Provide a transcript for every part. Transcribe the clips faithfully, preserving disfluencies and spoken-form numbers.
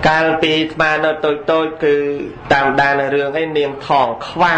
កាលពីស្មាននៅតូចតូចគឺតាមដានរឿងអីនាងថងខ្វៅ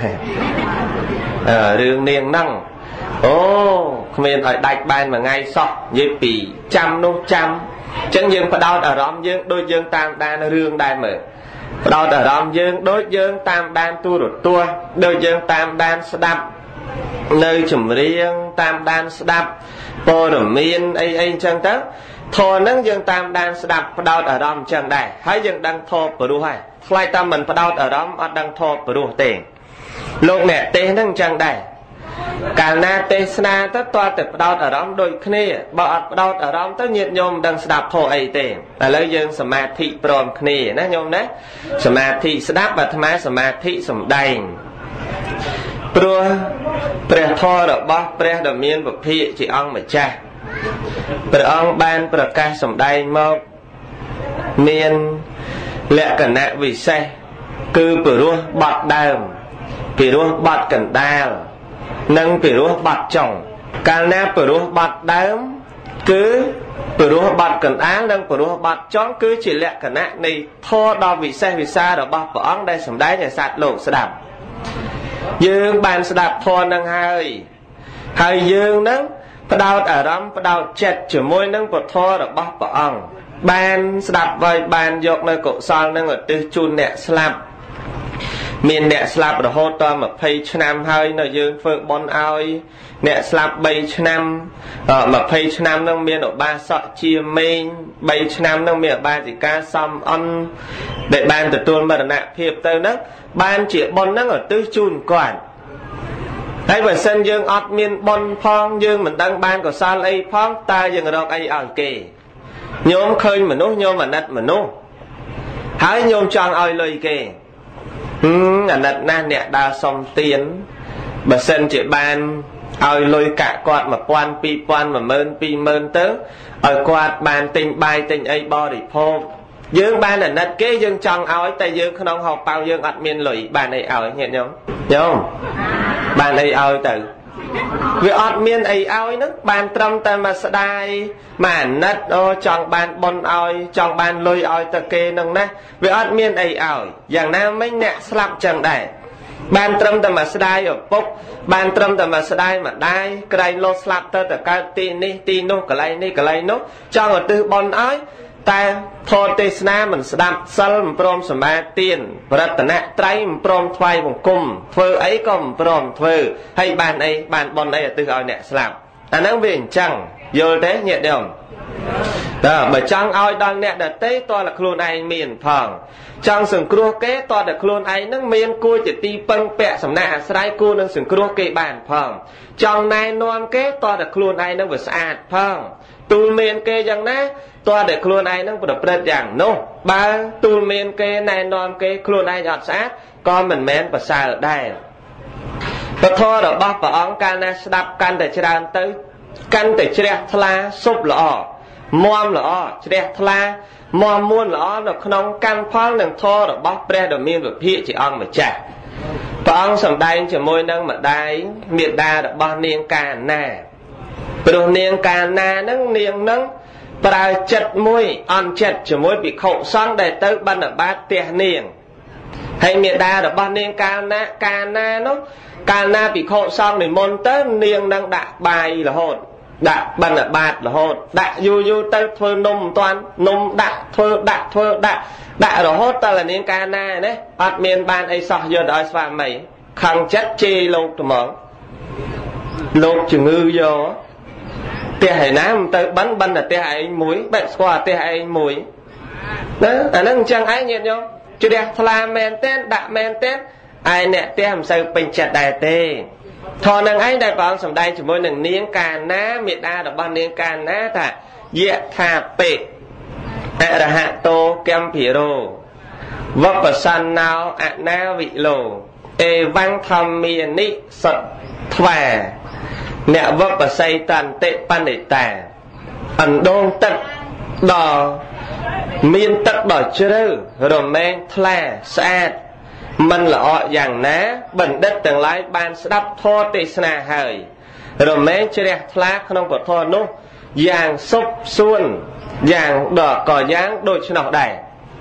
រឿងនាងហ្នឹងអូគ្មានឲ្យដាច់បែនមួយថ្ងៃសោះនិយាយពីចាំនោះចាំអញ្ចឹងយើងផ្ដោតអារម្មណ៍យើងដូចយើងតាមដានរឿងដែរមើលផ្ដោតអារម្មណ៍យើងដូចយើងតាមដានទូរទស្សន៍ដូចយើងតាមដានស្ដាប់នៅចម្រៀងតាមដានស្ដាប់ព័ត៌មានអីអីអញ្ចឹងទៅធម៌ហ្នឹងយើងតាមដានស្ដាប់ផ្ដោតអារម្មណ៍អញ្ចឹងដែរហើយយើងដឹងធម៌ព្រោះហើយថ្លៃតាមមិនផ្ដោតអារម្មណ៍អត់ដឹងធម៌ព្រោះទេលោកអ្នកទេសហ្នឹងអញ្ចឹងដែរកាលណាទេសនាទៅតើតែផ្ដោតអារម្មណ៍ដូចគ្នាបើអត់ផ្ដោតអារម្មណ៍ទៅញាតិញោមមិនដឹងស្ដាប់ធម៌អីទេឥឡូវយើងសមាធិព្រមគ្នាណាញោមណាសមាធិស្ដាប់អាត្មាសមាធិសំដែងព្រោះព្រះធម៌របស់ព្រះដ៏មានពភាកជាអង្គម្ចាស់ព្រះអង្គបានប្រកាសសម្ដែងមកមានលក្ខណៈវិសេសគឺពិរោះបត់ដើមពិរោះបត់កណ្ដាលនិងពិរោះបត់ចុងកាលណាពិរោះបត់ដើមគឺពិរោះបត់កណ្ដាលនិងពិរោះបត់ចុងគឺជាលក្ខណៈនៃធម៌ដ៏វិសេសវិសាលរបស់ព្រះអង្គដែលសម្ដែងឲ្យសត្វលោកស្ដាប់យើងបានស្ដាប់ធម៌នឹងហើយហើយយើងនឹងផ្ដោតអារម្មណ៍ផ្ដោតចិត្តជាមួយនឹងពធរបស់ព្រះអង្គបានស្ដាប់ហើយបានយកនៅកុសលនឹងឧទ្ទិសជូនអ្នកស្លាប់មានអ្នកស្លាប់រហូតដល់ម្ភៃឆ្នាំហើយនៅយើងធ្វើបុណ្យឲ្យអ្នកស្លាប់បីឆ្នាំម្ភៃឆ្នាំនឹងមានឧបាសកជាមេងបីឆ្នាំនឹងមានឧបាសិកាសំអន់ដែលបានទទួលមរណភាពទៅនឹងបានជាបុណ្យនឹងឧទ្ទិសជូនគាត់ហើយបើសិនយើងអត់មានបុណ្យផងយើងមិនដឹងបានកុសលអីផងតើយើងរកអីឲ្យគេញោមឃើញមនុស្សញោមអាណិតមនុស្សហើយញោមចង់ឲ្យលុយគេហឹមអាណិតណាស់អ្នកដើរសុំទានបើសិនជាបានឲ្យលុយកាក់គាត់មួយពាន់ពីរពាន់មួយម៉ឺនពីរម៉ឺនទៅឲ្យគាត់បានទិញបាយទិញអីបរិភោគយើងបានអាណិតគេយើងចង់ឲ្យតែយើងក្នុងហោប៉ៅយើងអត់មានលុយបានអីឲ្យញាតិញោមញោមបានអីឲ្យទៅវាអត់មានអីឲ្យហ្នឹងបានត្រឹមតែមកស្ដាយមកអាណិតអូចង់បានបុណ្យឲ្យចង់បានលុយឲ្យទៅគេហ្នឹងណាវាអត់មានអីឲ្យយ៉ាងណាមិញអ្នកស្លាប់ចឹងដែរបានត្រឹមតែមកស្ដាយឪពុកបានត្រឹមតែមកស្ដាយម្ដាយក្រែងលោស្លាប់ទៅទៅកើតទីនេះទីនោះកន្លែងនេះកន្លែងនោះចង់ឧទ្ទិសបុណ្យឲ្យតែធម៌ទេសនាមិនស្ដាប់សិលមិនព្រមសមាទានប្រតនត្រ័យមិនព្រមថ្វាយបង្គំធ្វើអីក៏មិនព្រមធ្វើហើយបានអីបានបុណ្យអីឧទ្ទិសឲ្យអ្នកស្លាប់អាហ្នឹងវាអញ្ចឹងយល់ទេញាតិញោមតើបើចង់ឲ្យដល់អ្នកដទៃតើតែខ្លួនឯងមានផងចង់សង្គ្រោះគេតើតែខ្លួនឯងនឹងមានគួរជាទីពឹងពាក់សំណាក់អាស្រ័យគួរនឹងសង្គ្រោះគេបានផងចង់ណែនាំគេតើតែខ្លួនឯងនឹងវាស្អាតផងទូលមានគេយ៉ាងណាតើតែខ្លួនឯងនឹងប្រព្រឹត្តយ៉ាងនោះបើទូលមានគេណែនាំគេខ្លួនឯងអត់ស្អាតក៏មិនមែនប្រសើរដែរពធរបស់ព្រះអង្គកាលណាស្ដាប់កាន់តែច្រើនទៅកាន់តែជ្រះថ្លាសុបល្អមាំល្អជ្រះថ្លាមាំមួនល្អនៅក្នុងកម្មផលនិងធម៌របស់ព្រះដ៏មានវិភាកជាអង្គម្ចាស់ព្រះអង្គសម្ដែងជាមួយនឹងម្ដាយមេដារបស់នាងកាណាព្រោះនាងកាណានឹងនាងនឹងប្រើចិត្តមួយអន់ចិត្តជាមួយភិក្ខុសង្ឃដែលទៅបិណ្ឌបាតផ្ទះនាងហើយមេដារបស់នាងកាណាកាណានោះកាលណាភិក្ខុសង្ឃនិមន្តទៅនាងនឹងដាក់បាយរហូតដាក់បិណ្ឌបាតរហូតដាក់យូរយូរទៅធ្វើនំមិនតាន់នំដាក់ធ្វើដាក់ធ្វើដាក់ដាក់រហូតតើនាងកាណាណាអត់មានបានអីសោះយកទៅឲ្យស្វាមីខឹងចិត្តជេរលោកត្មងលោកជំងឺយកផ្ទះឯណាមិនទៅបិណ្ឌបិណ្ឌតែផ្ទះឯងមួយបែបស្គាល់ផ្ទះឯងមួយណាអាហ្នឹងអញ្ចឹងឯងញាតិញោមជ្រះថ្លាមែនទេដាក់មែនទេឯអ្នកផ្ទះមិនសូវពេញចិត្តដែរទេធម៌នឹងឯងដែលព្រះអង្គសម្ដែងជាមួយនឹងនាងកាណាមេដារបស់នាងកាណាថាយៈថាពេអរហតោកម្ភិរោវបសណោអនាវិឡោអេវង្ខមានិសត្ថ្វាអ្នកវបស័យតន្តិបណ្ឌិតាអណ្ដូងទឹកដ៏មានទឹកដ៏ជ្រៅរមែងថ្លាស្អាតមិនល្អយ៉ាងណាបណ្ឌិតទាំងឡាយបានស្ដាប់ធម៌ទេសនាហើយរមែងជ្រះថ្លាក្នុងពធនោះយ៉ាងសុខសួនយ៉ាងដ៏ក៏យ៉ាងដូច្នោះដែរ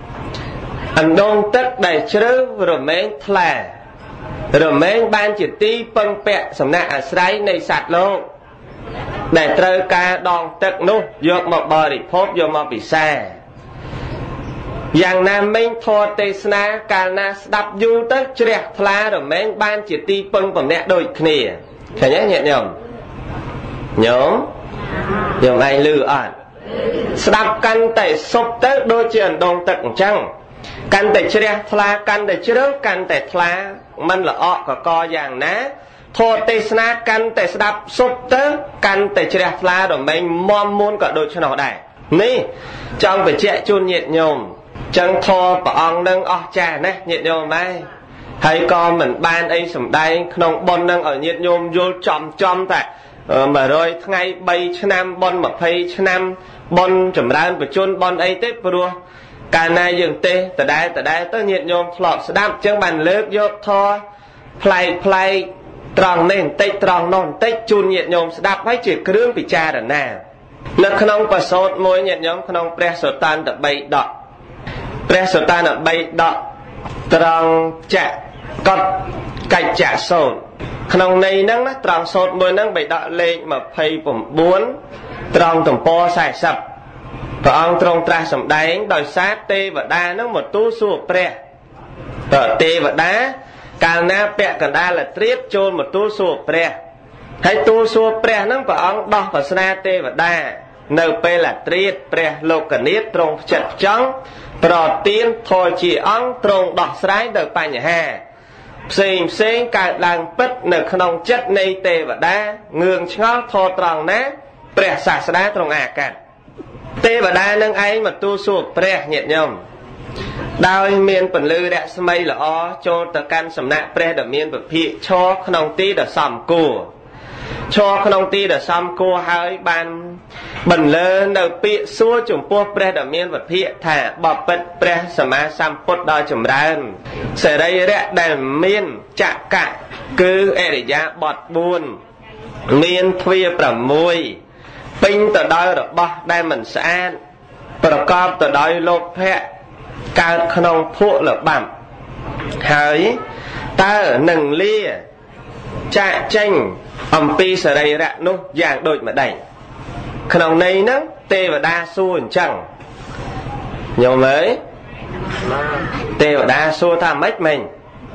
អណ្ដូងទឹកដែលជ្រៅរមែងថ្លារមែងបានជាទីពឹងពាក់សំណាក់អាស្រ័យនៃសត្វលោកដែលត្រូវការដងទឹកនោះយកមកបរិភោគយកមកពិសាយ៉ាងណាមិញធម៌ទេសនាកាលណាស្ដាប់យូរទៅជ្រះថ្លារមែងបានជាទីពឹងពំនាក់ដូចគ្នាឃើញទេញាតិញោមញោមញោមឯងលឺអត់ស្ដាប់កាន់តែសុបទៅដូចជាអណ្ដូងទឹកអញ្ចឹងកាន់តែជ្រះថ្លាកាន់តែជ្រៅកាន់តែថ្លាមិនល្អកកយ៉ាងណាធម៌ទេសនាកាន់តែស្ដាប់សុបទៅកាន់តែជ្រះថ្លារមែងមមមួនក៏ដូចឆ្នោះដែរនេះចង់បញ្ជាក់ជូនញាតិញោមចឹងធម៌ព្រះអង្គនឹងអស្ចារ្យណាស់ញាតិញោមដែរហើយក៏មិនបានអីសំដែងក្នុងបុណ្យនឹងឲ្យញាតិញោមយល់ចំចំតែមួយរយថ្ងៃបីឆ្នាំបុណ្យម្ភៃឆ្នាំបុណ្យចម្រើនបជនបុណ្យអីទេព្រោះកាលណាយើងទេដដែលដដែលទៅញាតិញោមធ្លាប់ស្ដាប់ចឹងបានលើកយកធម៌ប្លែកប្លែកត្រង់នេះបន្តិចត្រង់នោះបន្តិចជូនញាតិញោមស្ដាប់ហើយជាគ្រឿងពិចារណានៅក្នុងបសោតមួយញាតិញោមក្នុងព្រះសុតានតបីដកព្រះសុតានតបីដកត្រង់ចៈកតកិច្ចៈសោតក្នុងន័យហ្នឹងណាត្រង់សោតមួយហ្នឹងបីដកលេខម្ភៃ៩ត្រង់ទំព័រសែសិបព្រះអង្គទ្រង់ត្រាស់សម្ដែងដោយសារទេវតាហ្នឹងមកទូលសួរព្រះតើទេវតាកាលណាពាក់កណ្ដាលត្រៀបចូលមកទូលសួរព្រះហើយទូលសួរព្រះហ្នឹងព្រះអង្គដោះប្រស្នាទេវតានៅពេលត្រៀបព្រះលោកនាថទ្រង់ផ្ចិតផ្ចង់ប្រទានធរជាអង្គទ្រង់ដោះស្រាយទៅបញ្ហាផ្សេងផ្សេងកើតឡើងពិតនៅក្នុងចិត្តនៃទេវតាងឿងឆ្ងល់ធរត្រង់ណាព្រះសាស្តាទ្រង់អាកាសទេវតានឹងឯងមកទូលសួរព្រះញាតិញោមដោយមានពន្លឺរស្មីល្អចូលទៅកាន់សំណាក់ព្រះដែលមានពភាកឈរក្នុងទីដ៏សមគួរឈរក្នុងទីដ៏សមគួរហើយបានបន្លឺនៅពាក្យសួរចំពោះព្រះដែលមានពភាកថាបបិទ្ធព្រះសម្មាសម្ពុទ្ធដ៏ចម្រើនសរីរៈដែលមានចក្កៈគឺអរិយាបថបួនមានទ្វារ៦ពេញទៅដោយរបស់ដែលមិនស្អាតប្រកបទៅដោយលោភៈកើតក្នុងភក់លបាំហើយតើនឹងលាចាក់ចេញអំពីសរីរៈនោះយ៉ាងដូចម្ដេចក្នុងន័យហ្នឹងទេវតាសួរអញ្ចឹងញោមអើយទេវតាសួរថាម៉េចមិញ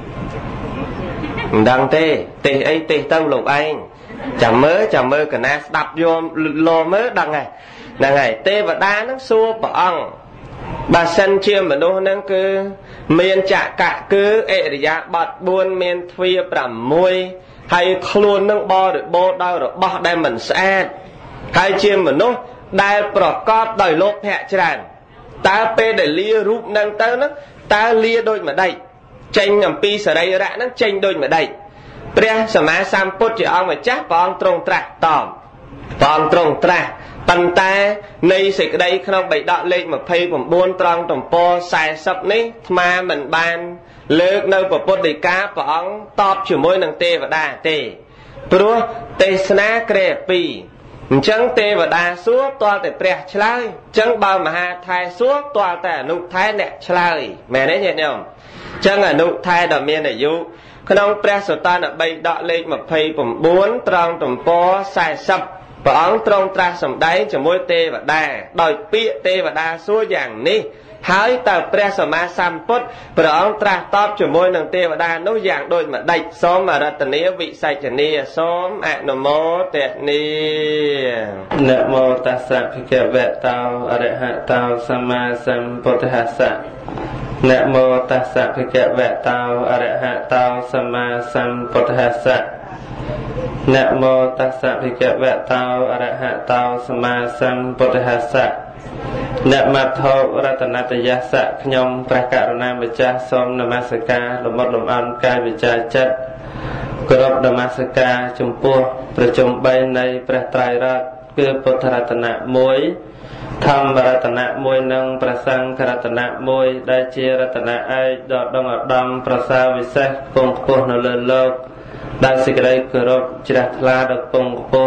មិនដឹងទេទេសអីទេសទៅលោកឯងចាំមើលចាំមើលកណាស្ដាប់យកលោមើលដឹងហើយហ្នឹងហើយទេវតាហ្នឹងសួរព្រះអង្គបើសិនជាមនុស្សហ្នឹងគឺមានចក្កៈគឺអរិយាបថបួនមានទ្វារ៦ហើយខ្លួននឹងបរិបូរណ៍ដោយរបស់ដែលមិនស្អាតហើយជាមនុស្សដែលប្រកបដោយលោភៈច្រើនតើពេលដែលលារូបនឹងទៅហ្នឹងតើលាដូចម្ដេចចេញអំពីសរីរៈហ្នឹងចេញដូចម្ដេចព្រះសម្មាសម្ពុទ្ធជាអង្គម្ចាស់ព្រះអង្គទ្រង់ត្រាស់តបព្រះអង្គទ្រង់ត្រាស់ប៉ុន្តែនៃសេចក្តីក្នុងបិដកលេខម្ភៃ៩ត្រង់ទំព័រសែសិបនេះអាត្មាមិនបានលើកនៅពុទ្ធដីកាព្រះអង្គតបជាមួយនឹងទេវតាទេព្រោះទេសនាក្រែពីរអញ្ចឹងទេវតាសួរទាល់តែព្រះឆ្លើយអញ្ចឹងបើមហាថែសួរទាល់តែអនុថែអ្នកឆ្លើយមែនទេញាតិញោមអញ្ចឹងអនុថែដ៏មានអាយុក្នុងព្រះសុតានបីដកលេខម្ភៃ៩ត្រង់ទំព័រសែសិបព្រះអង្គទ្រង់ត្រាស់សម្ដែងជាមួយទេវតាដោយពាក្យទេវតាសួរយ៉ាងនេះហើយតើព្រះសម្មាសម្ពុទ្ធព្រះអង្គត្រាស់តបជាមួយនឹងទេវតានោះយ៉ាងដូចម្ដេចសូមអរតនាវិសេចនាសូមអនុមោទនានមោតស្សៈភិក្ខវៈតោអរហតោសម្មាសម្ពុទ្ធស្សៈនមោតស្សៈភិក្ខវៈតោអរហតោសម្មាសម្ពុទ្ធស្សៈនមោតស្សៈភិក្ខវៈតោអរហតោសម្មាសម្ពុទ្ធស្សៈនមត្ថោរតនតយស្សៈខ្ញុំព្រះករុណាម្ចាស់សូមនមស្ការលំអត់លំអន់កាយវិចារចិត្តគោរពនមស្ការចំពោះប្រជុំបីនៃព្រះត្រៃរតន៍គឺពុទ្ធរតនៈមួយធម្មរតនៈមួយនិងព្រះសង្ឃរតនៈមួយដែលជារតនៈឯកដ៏ដងឧត្តមប្រសើរវិសេសគង់ខ្ពស់នៅលើលោកដែលសេចក្តីគោរពជ្រះថ្លាដល់ពងខ្ពស់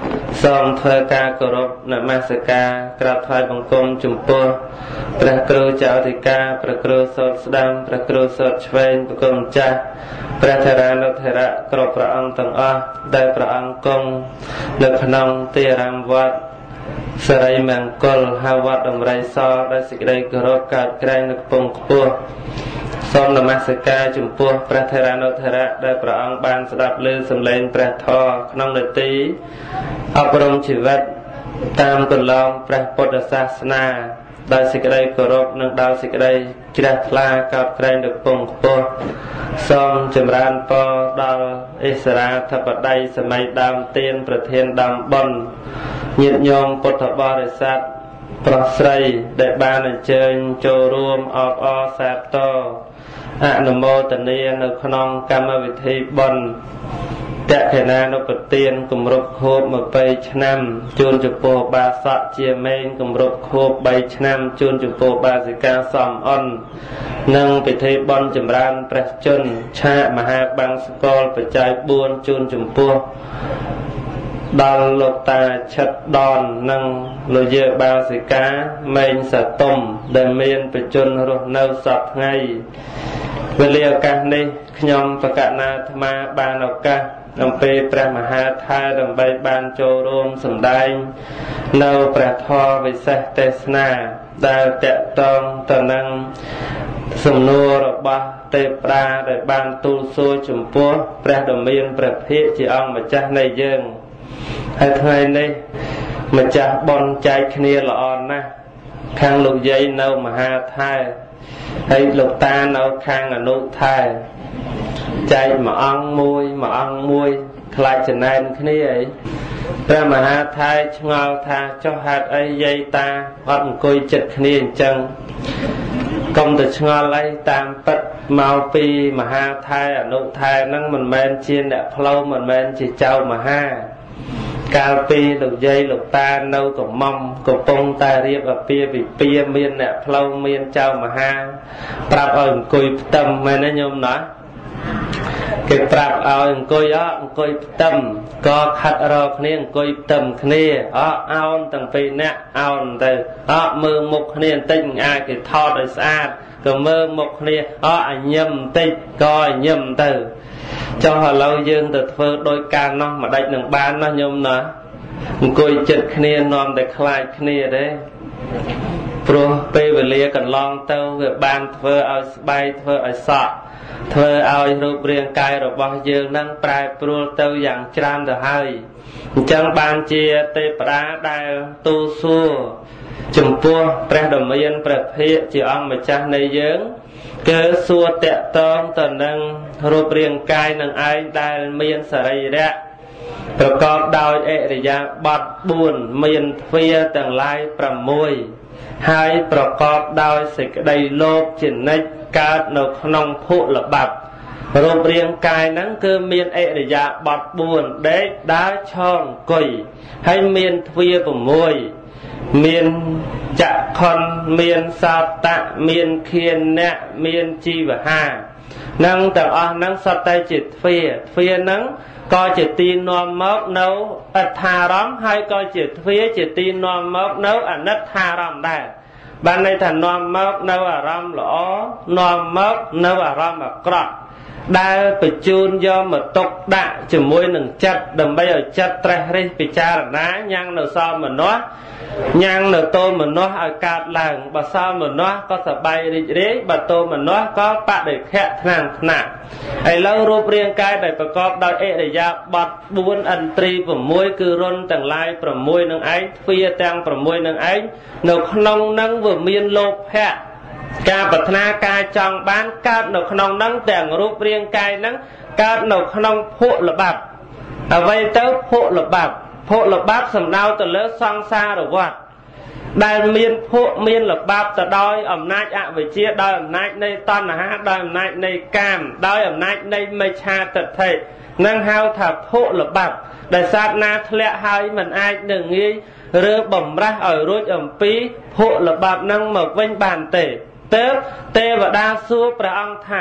សូមធ្វើការគោរពនមស្ការក្រាបថ្វាយបង្គំចំពោះព្រះគ្រូចៅអធិការព្រះគ្រូសូត្រស្ដាំព្រះគ្រូសូត្រឆ្វេងព្រះគុណម្ចាស់ព្រះធរានុធរៈគ្រប់ព្រះអង្គទាំងអស់ដែលព្រះអង្គគង់នៅក្នុងទីអារាមវត្តសិរីមង្គលហៅវត្តដំរីសដោយសេចក្តីគោរពកើតក្រែងនៅកំពង់ខ្ពស់សូមនមស្ការចំពោះព្រះធរានុធរៈដែលព្រះអង្គបានស្ដាប់ឮសំឡេងព្រះធម៌ក្នុងនាទីអប់រំជីវិតតាមកន្លងព្រះពុទ្ធសាសនាដោយសេចក្តីគោរពនិងដោយសេចក្តីជ្រះថ្លាកោតក្រែងនៅកំពង់ខ្ពស់សូមចម្រើនពរដល់អិសរាធិបតីសម័យដើមទានប្រធានដើមបុណ្យញាតិញោមពុទ្ធបរិស័ទប្រុសស្រីដែលបានអញ្ជើញចូលរួមអបអរសាទរអនុមោទនានៅក្នុងកម្មវិធីបុណ្យតក្កណានុប្រទានគម្រប់ខួបยี่สิบឆ្នាំជូនចំពោះបាសកជាមេងគម្រប់ខួបបីឆ្នាំជូនចំពោះបាសិកាសំអននិងពិធីបុណ្យចម្រើនព្រះជន្មឆាកមហាបង្សកលបច្ច័យបួនជូនចំពោះដល់លោកតាឆិតដននិងលោកយាយបាសិកាមេងសតុំដែលមានបច្ចុប្បន្នរស់នៅសពថ្ងៃវេលាឱកាសនេះខ្ញុំបកណាអាត្មាបានឱកាសអំពីព្រះមហាថែដើម្បីបានចូលរួមសម្ដែងនៅព្រះធម៌វិសេសទេសនាដែលតកតងទៅនឹងសំណួររបស់ទេពតាដែលបានទូលសួរចំពោះព្រះដ៏មានព្រះភិក្ខជាអង្គម្ចាស់នៃយើងហើយថ្ងៃនេះម្ចាស់បុណ្យចែកគ្នាល្អណាស់ខាងលោកយាយនៅមហាថែហើយលោកតានៅខាងអនុថែចែកមួយអង្គមួយមួយអង្គមួយខ្លាចចំណែនគ្នាអីព្រះមហាថែឆ្ងល់ថាចុះហេតុអីយាយតាអត់អង្គុយចិត្តគ្នាអញ្ចឹងកុំទៅឆ្ងល់អីតាមពិតមកពីមហាថែអនុថែហ្នឹងមិនមែនជាអ្នកផ្លូវមិនមែនជាចៅមហាកាលពីលោកយាយលោកតានៅកំមុំកំពុងតែរៀបអាពាហ៍ពិពាហ៍មានអ្នកផ្លូវមានចៅមហាប្រាប់ឲ្យអង្គុយផ្ទឹមមែនទេញោមណាគេប្រាប់ឲ្យអង្គុយអត់អង្គុយផ្ទឹមក៏ខាត់រកគ្នាអង្គុយផ្ទឹមគ្នាអត់អោនទាំងពីរនាក់អោនទៅអត់មើលមុខគ្នាបន្តិចមិនអាចគេថតឲ្យស្អាតក៏មើលមុខគ្នាអត់ឲ្យញឹមបន្តិចក៏ឲ្យញឹមទៅចុះឥឡូវយើងទៅធ្វើដោយការនោះមិនដេចនឹងបានណាញោមណាអង្គុយចិត្តគ្នានាំតែខ្លាចគ្នាទេព្រោះពេលវេលាកន្លងទៅវាបានធ្វើឲ្យស្បែកធ្វើឲ្យសក់ធ្វើឲ្យរូបរាងកាយរបស់យើងនឹងប្រែប្រួលទៅយ៉ាងច្រើនទៅហើយអញ្ចឹងបានជាទេពតាដែលទូលសួរចំពោះព្រះដ៏មានព្រះភិក្ខជាអង្គម្ចាស់នៃយើងគឺសួរតកតងទៅនឹងរូបរាងកាយនឹងឯងដែលមានសរីរៈប្រកបដោយអរិយាបថបួនមានទ្វារទាំងឡាយប្រាំមួយហើយប្រកបដោយសេចក្តីលោភជានិច្ចកើតនៅក្នុងភុលបាប់រូបរាងកាយហ្នឹងគឺមានអរិយាបថបួនដេកដើរឈរអង្គុយហើយមានទ្វារប្រាំមួយមានចក្ខុនមានសោតៈមានឃានៈមានជីវហានឹងទាំងអស់ហ្នឹងសុទ្ធតែជាទ្វារទ្វារហ្នឹងក៏ជាទីនាំមកនៅអត្ថារម្មណ៍ហើយក៏ជាទ្វារជាទីនាំមកនៅអនិច្ចារម្មណ៍ដែរបានន័យថានាំមកនៅអារម្មណ៍ល្អនាំមកនៅអារម្មណ៍អាក្រក់ដែលបញ្ជូនយកមកទុកដាក់ជាមួយនឹងចិត្តដើម្បីឲ្យចិត្តត្រេះរិះពិចារណាញ៉ាំងនៅសោមនស្សញ៉ាំងនៅទោមនស្សឲ្យកើតឡើងបើសោមនស្សក៏សប្បាយរីករាយបើទោមនស្សក៏បដិខៈថ្នាំងថ្នាក់ឥឡូវរូបរាងកាយដែលប្រកបដោយអរិយាបថបួនឥន្ទ្រីប្រាំមួយគឺរុនទាំងឡាយប្រាំមួយនឹងឯងទ្វារទាំងប្រាំមួយនឹងឯងនៅក្នុងនឹងវាមានលោភៈការប្រាថ្នាការចង់បានកើតនៅក្នុងនឹងទាំងរូបរាងកាយនឹងកើតនៅក្នុងភុលបាប់អ្វីទៅភុលបាប់ភុលបាប់សំដៅទៅលើសង្សារវដ្តដែលមានភុមានលបាប់ទៅដោយអំណាចអវិជ្ជាដោយអំណាចនៃតណ្ហាដោយអំណាចនៃកាមដោយអំណាចនៃមិច្ឆាទិដ្ឋិនឹងហៅថាភុលបាប់ដែលសាសនាធ្លាក់ហើយមិនអាចនឹងងាយឬបំរាស់ឲ្យរួចអំពីភុលបាប់នឹងមកវិញបានទេទើបទេវតាសួរព្រះអង្គថា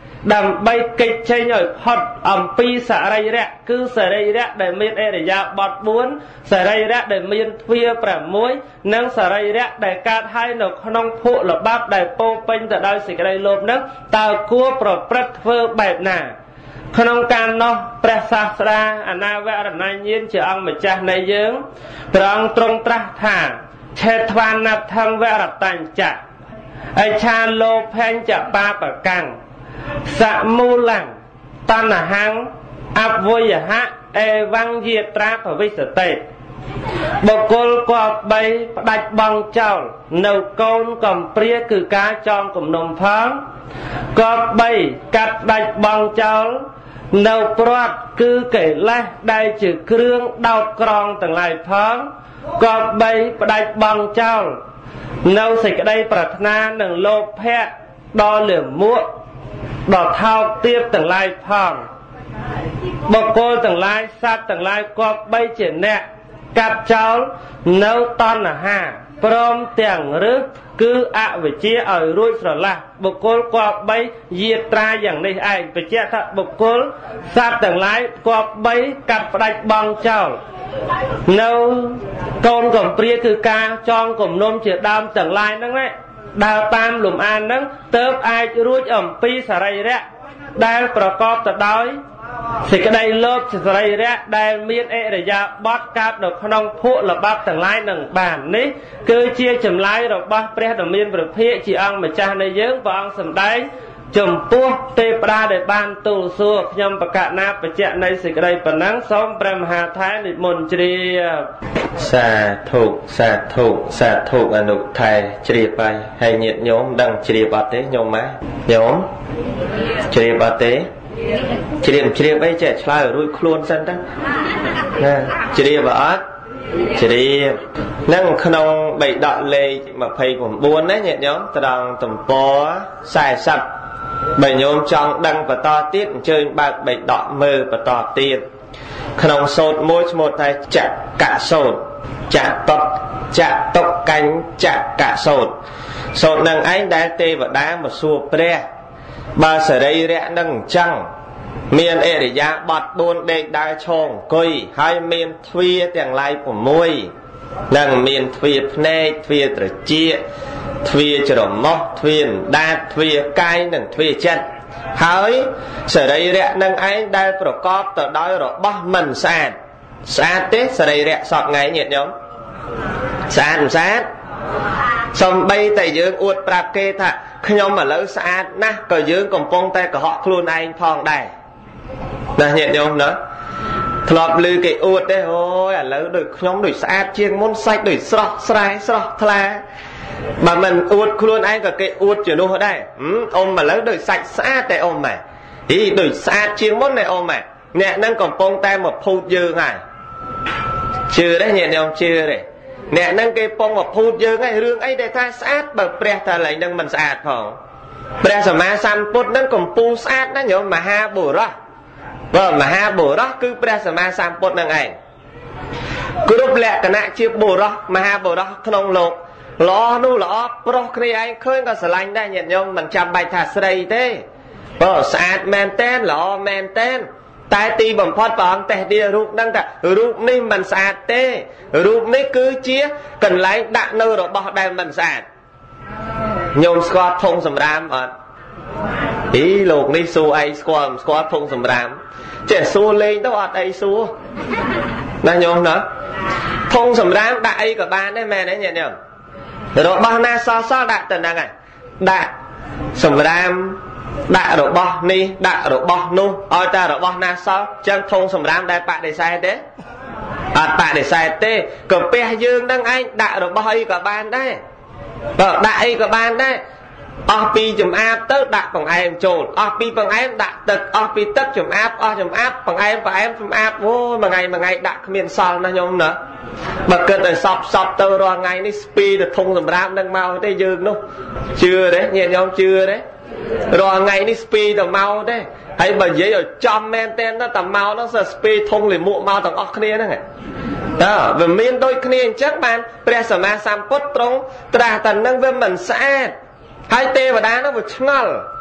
ដើម្បីកិច្ចចេញឲ្យផុតអំពីសរីរៈគឺសរីរៈដែលមានអរិយាបថបួនសរីរៈដែលមានទ្វារ6និងសរីរៈដែលកើតហើយនៅក្នុងភក់ល្បាប់ដែលពោពេញទៅដោយសេចក្តីលោភនឹងតើគួរប្រព្រឹត្តធ្វើបែបណាក្នុងការនោះព្រះសាស្តាអនាវរណញ្ញាណជាអង្គម្ចាស់នៃយើងព្រះអង្គទ្រង់ត្រាស់ថាឆេត្វានថង្វរតញ្ចៈអច្ឆាលោភញ្ចបាបកាំងសមូលੰតណ្ហੰអវយហៈអេវង្យាត្រាភវិសតិបុគ្គលគប្បីផ្ដាច់បង់ចោលនៅកូនកំព្រាគឺការចងគំនុំផងគប្បីកាត់ផ្ដាច់បង់ចោលនៅព្រាត់គឺកិលេសដែលជាគ្រឿងដោតក្រងទាំងឡាយផងគប្បីផ្ដាច់បង់ចោលនៅសេចក្តីប្រាថ្នានិងលោភៈដល់លាមកដល់ថោកទាបទាំងឡាយផងបុគ្គលទាំងឡាយសត្វទាំងឡាយគប្បីជាអ្នកកាត់ចោលនៅតណ្ហាព្រមទាំងរឹសគឺអវិជ្ជាឲ្យរួចស្រឡះបុគ្គលគប្បីយាត្រាយ៉ាងនេះឯងបញ្ជាក់ថាបុគ្គលសត្វទាំងឡាយគប្បីកាត់ផ្ដាច់បង់ចោលនៅកូនកំព្រាគឺការចងគំនុំជាដើមទាំងឡាយហ្នឹងណាដើរតាមលំអានហ្នឹងទើបអាចរួចអំពីសរីរៈដែលប្រកបទៅដោយសេចក្តីលោភសរីរៈដែលមានអរិយាបថកើតនៅក្នុងភក់ល្បាប់ទាំងឡាយនឹងបាននេះគឺជាចម្លើយរបស់ព្រះដ៏មានព្រះភិក្ខជាអង្គម្ចាស់នៃយើងព្រះអង្គសម្ដែងចំពោះទេវតាដែលបានទូលសួរខ្ញុំបកណាបច្ចៈនៃសេចក្តីប៉ុណ្ណឹងសូមព្រះមហាថេរនិមន្តជ្រាបសាធុសាធុសាធុអនុថេរជ្រាបហើយហើយញាតិញោមដឹងជ្រាបអត់ទេញោមម៉ែញោមជ្រាបអត់ទេជ្រាបជ្រាបអីចេះឆ្លើយរួចខ្លួនសិនទៅណាជ្រាបអត់ជ្រាបនឹងក្នុងបៃដកលេខยี่สิบเก้าណាញាតិញោមត្រង់ទំព័រสี่สิบបើញោមចង់ដឹងបន្តទៀតអញ្ជើញបើកបៃដកមើលបន្តទៀតក្នុងសូត្រមួយឈ្មោះថាចកសូត្រចតុចតុកញ្ចកសូត្រសូត្រនឹងឯងដែលទេវតាមកសួរព្រះបើសរីរៈនឹងអញ្ចឹងមានអរិយាបថបួនដេកដើរឈរអង្គុយហើយមានទ្វារទាំងឡាយ៦និងមានទ្វារភ្នែកទ្វារត្រចៀកទ្វារច្រមុះទ្វារដាតទ្វារកាយនិងទ្វារចិត្តហើយសរីរៈនឹងឯងដែលប្រកបទៅដោយរបស់មិនស្អាតស្អាតទេសរីរៈសពថ្ងៃញាតិញោមស្អាតមិនស្អាតសំបីតែយើងអួតប្រាប់គេថាខ្ញុំឥឡូវស្អាតណាស់ក៏យើងកំពុងតែកុហកខ្លួនឯងផងដែរណាញាតិញោមណាធ្លាប់ឮគេអួតទេអូយឥឡូវដូចខ្ញុំដូចស្អាតជាងមុនសាច់ដូចស្រស់ស្រែស្រស់ថ្លាបើមិនអួតខ្លួនឯងក៏គេអួតជានោះដែរអ៊ំឥឡូវដូចសាច់ស្អាតតែអ៊ំម៉ែហីដូចស្អាតជាងមុនតែអ៊ំម៉ែអ្នកនឹងកំពុងតែមកភូតយើងហើយជឿទេញាតិញោមជឿទេអ្នកនឹងគេពងមកភូតយើងហើយរឿងអីដែលថាស្អាតបើព្រះតែឡើងនឹងមិនស្អាតផងព្រះសម្មាសម្ពុទ្ធនឹងកំពូលស្អាតណាញោមមហាបុរសបើមហាបុរសគឺព្រះសម្មាសម្ពុទ្ធនឹងឯងគ្រប់លក្ខណៈជាបុរសមហាបុរសក្នុងលោកល្អនោះល្អប្រុសគ្នាឯងឃើញក៏ស្រឡាញ់ដែរញាតិញោមមិនចាំបាច់ថាស្រីទេបើស្អាតមែនតែនល្អមែនតែនតែទីបំផុតព្រះអង្គតេះទារូបហ្នឹងថារូបនេះមិនស្អាតទេរូបនេះគឺជាកន្លែងដាក់នៅរបស់ដែលមិនស្អាតញោមស្គាល់ធុងសម្រាមអត់អីលោកនេះសួរអីស្គាល់ស្គាល់ធុងសម្រាមចេះសួរលេងទៅអត់អីសួរណាញោមណាធុងសម្រាមដាក់អីក៏បានដែរមែនទេញាតិញោមរបស់ណាសសដាក់ទៅហ្នឹងហើយដាក់សម្រាមដាក់របស់នេះដាក់របស់នោះឲ្យតែរបស់ណាសល់ចឹងធុងសម្រាមដែលបដិសេធទេអត់បដិសេធទេកាពះយើងនឹងឯងដាក់របស់អីក៏បានដែរបើដាក់អីក៏បានដែរអស់ពីចំអាបទៅដាក់បង្អែមចូលអស់ពីបង្អែមដាក់ទឹកអស់ពីទឹកចំអាបអស់ចំអាបបង្អែមបង្អែមចំអាបអូមួយថ្ងៃមួយថ្ងៃដាក់គ្មានសល់ណាញោមណាបើគិតឲ្យសពសពទៅរាល់ថ្ងៃនេះស្ពីទៅធុងសម្រាមនឹងមកទេយើងនោះជឿទេញាតិញោមជឿទេរាល់ថ្ងៃនេះស្ពីទៅមកទេហើយបើនិយាយឲ្យចំមែនតែនតែមកនោះសើស្ពីធុងលាមកមកទាំងអស់គ្នាហ្នឹងតើវាមានដូចគ្នាអញ្ចឹងបានព្រះសម្មាសម្ពុទ្ធទ្រង់ត្រាស់តែនឹងវាមិនស្អាតហើយទេវតានោះវាឆ្ងល់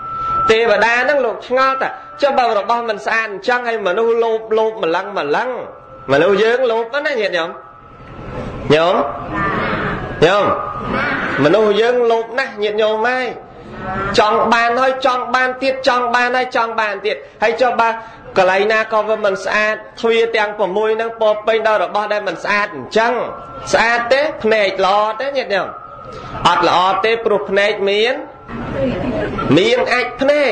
ទេវតាហ្នឹងលោកឆ្ងល់តាចុះបើរបស់មិនស្អាតអញ្ចឹងហើយមនុស្សលោភលោភម្លឹងម្លឹងមនុស្សយើងលោភណាញាតិញោមញោមញោមមនុស្សយើងលោភណាស់ញាតិញោមហើយចង់បានហើយចង់បានទៀតចង់បានហើយចង់បានទៀតហើយចុះបើកន្លែងណាក៏វាមិនស្អាតទ្វារទាំង៦ហ្នឹងពោពេញដោយរបស់ដែលមិនស្អាតអញ្ចឹងស្អាតទេភ្នែកល្អទេញាតិញោមអត់ល្អទេព្រោះភ្នែកមានមានអាចភ្នែក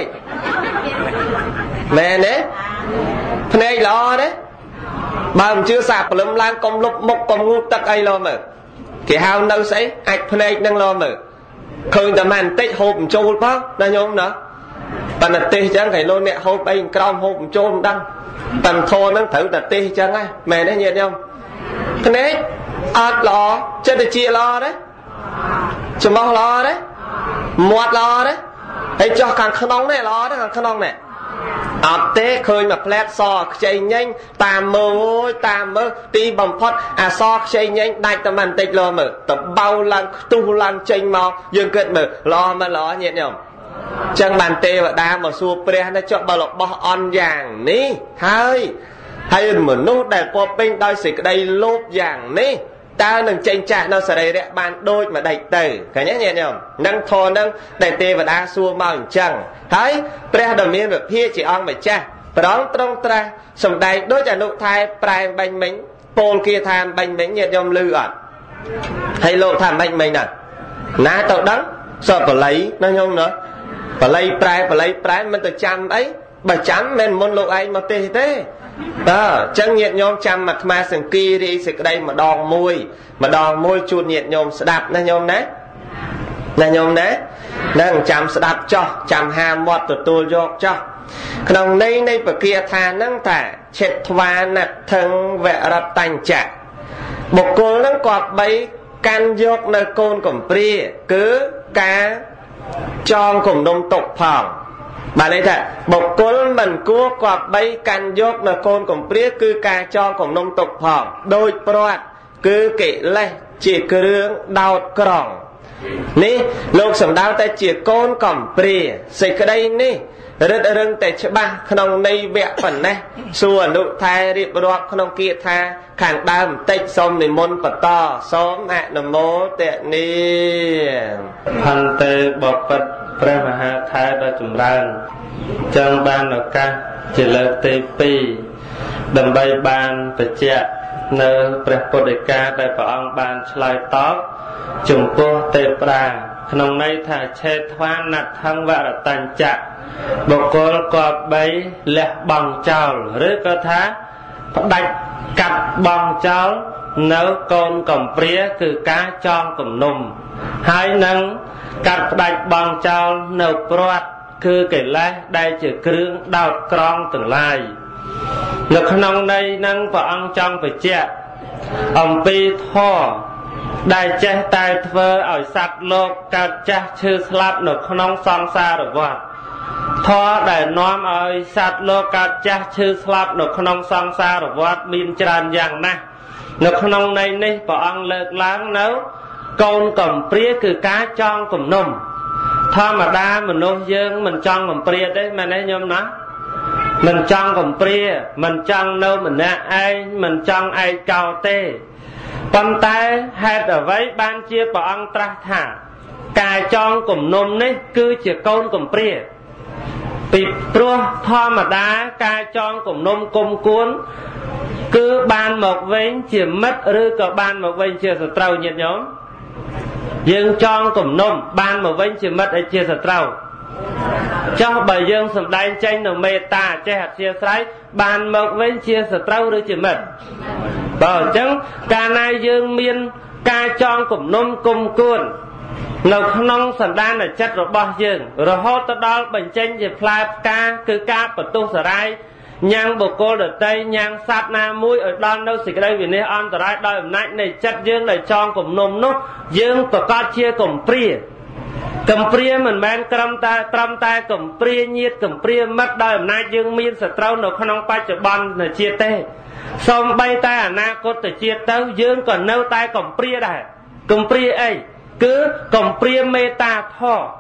មែនទេភ្នែកល្អទេបើមិនជឿសាកព្រលឹមឡើងកុំលុបមុខកុំងូតទឹកអីលោមើលគេហៅនៅស្អីអាចភ្នែកនឹងលោមើលឃើញតែមិនបន្តិចហូបបញ្ចូលផងណាញោមណាប៉ុន្តែទេសអញ្ចឹងគេលោកអ្នកហូបអីក្រោមហូបបញ្ចូលមិនដឹងតែធរហ្នឹងត្រូវតែទេសអញ្ចឹងហ៎មែនទេញាតិញោមភ្នែកអត់ល្អចិត្តវិទ្យាល្អទេច្រមុះល្អទេមាត់ល្អទេហើយចោះខាងក្នុងនេះល្អទេខាងក្នុងនេះអត់ទេឃើញមកផ្លែតសខ្ចីញែងតាមមើលអូយតាមមើលទីបំផុតអាសខ្ចីញែងដាច់តែបន្តិចលោមើលតបៅឡើងខ្ទុះឡើងចេញមកយើងគិតមើលល្អមិនល្អញាតិញោមចឹងបានទេវតាមកសួរព្រះណាចុះបើរបស់អន់យ៉ាងនេះហើយហើយមនុស្សដែលពោពេញដោយសេចក្តីលោភយ៉ាងនេះតើនឹងចេញចាស់នៅសរីរៈបានដូចម្ដេចទៅឃើញទេញាតិញោមនឹងធរនឹងដែលទេវតាសួរមកអញ្ចឹងហើយព្រះដ៏មានវិភាកជាអង្គម្ចាស់ប្រងត្រង់ត្រាស់សំដែងដូចអនុថែប្រែបាញ់មិញពោលគាថាបាញ់មិញញាតិញោមឮអត់ហើយលោកថាបាញ់មិញណាណាទៅដឹងសពបល័យណាញោមណាបល័យប្រែបល័យប្រែមិនទៅចាំអីបើចាំមិនមុនលោកឯងមកទេទេតើអញ្ចឹងញាតិញោមចាំអាត្មាសង្គីរីសេចក្តីម្ដងមួយម្ដងមួយជូនញាតិញោមស្ដាប់ណាញោមណាណាញោមណានឹងចាំស្ដាប់ចោះចាំហាមាត់ទទួលយកចោះក្នុងន័យនៃបកាថាហ្នឹងថាឆិតថ្វាណថឹងវរតញ្ចៈបុគ្គលហ្នឹងគាត់បីកាន់យកនៅកូនកំព្រាគឺការចងគំនុំទុកផងបានន័យថាបុគ្គលមិនគួរគប្បីកាន់យកនៅកូនកំព្រាគឺការចងគំនុំទុកផងដោយព្រាត់គឺកិលេសជាគ្រឿងដោតក្រង់នេះលោកសំដៅតែជាកូនកំព្រាសេចក្តីនេះរឹតរឹងតែច្បាស់ក្នុងន័យវគ្គប៉ុណ្ណេះសួរអនុថែរៀបរាប់ក្នុងគាថាខាងដើមបន្តិចសូមនិមន្តបន្តសូមអនុមោទនាហន្តេបពិតព្រះមហាថែដ៏ចម្រើនចឹងបានឱកាសជាលើកទីពីរដើម្បីបានបញ្ជាក់នៅព្រះពុទ្ធដីកាដែលព្រះអង្គបានឆ្លើយតបចំពោះទេវតាក្នុងន័យថាឆេតថ្វាណថឹងវរតញ្ចៈបុគ្គលគប្បីលះបង់ចោលឬក៏ថាផ្ដាច់កាត់បង់ចោលនៅកូនកំព្រាគឺការចងគំនុំហើយនឹងកាត់ផ្ដាច់បង់ចោលនៅព្រាត់គឺកិលេសដែលជាគ្រឿងដោតក្រង់ទាំងឡាយនៅក្នុងន័យហ្នឹងព្រះអង្គចង់បញ្ជាក់អំពីធម៌ដែលចេះតែធ្វើឲ្យសត្វលោកកើតចាស់ឈឺស្លាប់នៅក្នុងសង្សារវដ្តធម៌ដែលនាំឲ្យសត្វលោកកើតចាស់ឈឺស្លាប់នៅក្នុងសង្សារវដ្តមានច្រើនយ៉ាងណាស់នៅក្នុងន័យនេះព្រះអង្គលើកឡើងនៅកូនកំព្រាគឺការចងគំនុំធម្មតាមនុស្សយើងមិនចង់កំព្រាទេមែនទេញោមណាមិនចង់កំព្រាមិនចង់នៅម្នាក់ឯងមិនចង់ឯកោទេប៉ុន្តែហេតុអ្វីបានជាព្រះអង្គត្រាស់ថាការចងគំនុំនេះគឺជាកូនកំព្រាពីព្រោះធម្មតាការចងគំនុំគុំគួនគឺបានមកវិញជាមិត្តឬក៏បានមកវិញជាសត្រូវញាតិញោមយើងចងគំនុំបានមកវិញជាមិត្តហើយជាសត្រូវចុះបើយើងសម្ដែងចេញនៅមេត្តាចេះអធិស្ឋានបានមកវិញជាសត្រូវឬជាមិត្តបើអញ្ចឹងកាលណាយើងមានការចងគំនុំគុំគួននៅក្នុងសន្តានចិត្តរបស់យើងរហូតទៅដល់បញ្ចេញជាផ្លែផ្កាគឺការបន្ទុះសារាយញ៉ាំងបុគ្គលដតីញ៉ាំងសត្វណាមួយឲ្យដល់នៅសេចក្តីវិនិច្ឆ័យអន្តរាយដោយអំណាចនៃចិត្តយើងដែលចងគំនុំនោះយើងប្រកាសជាកំព្រាកំព្រាមិនមែនត្រឹមតែត្រឹមតែកំព្រាញាតកំព្រាមិត្តដោយអំណាចយើងមានសត្រូវនៅក្នុងបច្ចុប្បន្នជាតិទេសូម្បីតែអនាគតជាតិទៅយើងក៏នៅតែកំព្រាដែរកំព្រាអីគឺកំព្រាមេត្តាធម៌